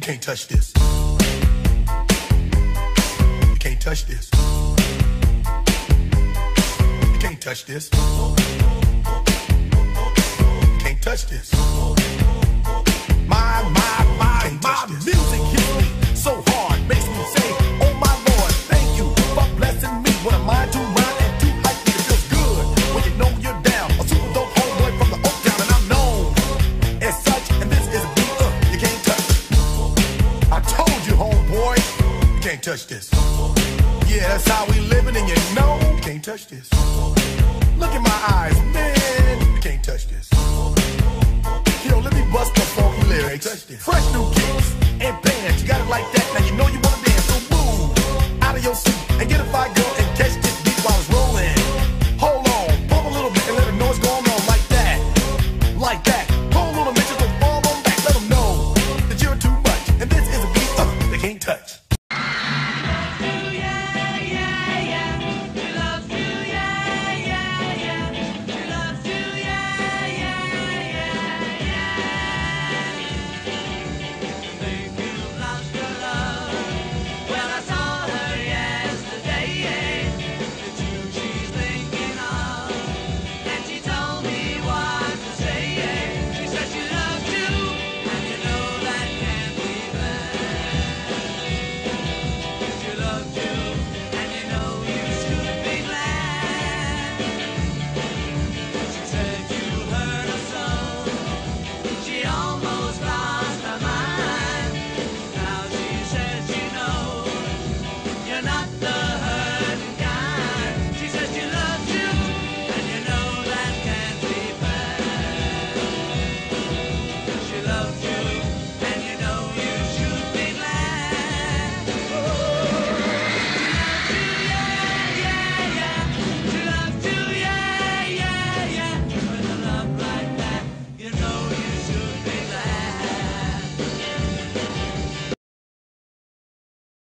can't touch this. You can't touch this. You can't touch this. You can't touch this. My music hits me so hard, makes me say, oh my Lord, thank you for blessing me. What am I to rhyme and do like me? It feels good when you know you're down. A super dope homeboy from the Oak Town, and I'm known as such. And this is a beat you can't touch. I told you, homeboy, you can't touch this. Yeah, that's how we living, and you know you can't touch this. Look in my eyes, man, you can't touch this. Yo, let me bust the funky lyrics. Fresh new kicks and bands, you got it like that, now you know